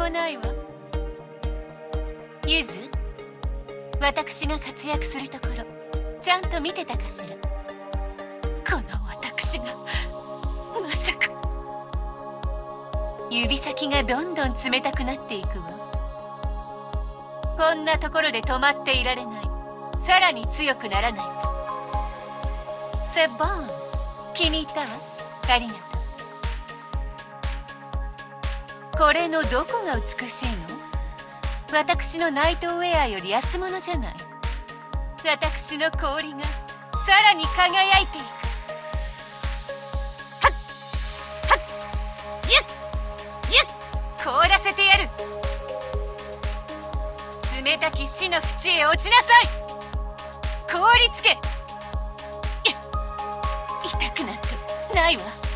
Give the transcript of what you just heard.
もないわ。ゆず、私が活躍するところちゃんと見てたかしら。この私がまさか。指先がどんどん冷たくなっていくわ。こんなところで止まっていられない。さらに強くならないと。セボン、気に入ったわ。ありがとう。これのどこが美しいの？私のナイトウェアより安物じゃない。私の氷がさらに輝いていく。はっはっ、ゆっゆっ、凍らせてやる。冷たき死の淵へ落ちなさい。凍りつけ。痛くなってないわ。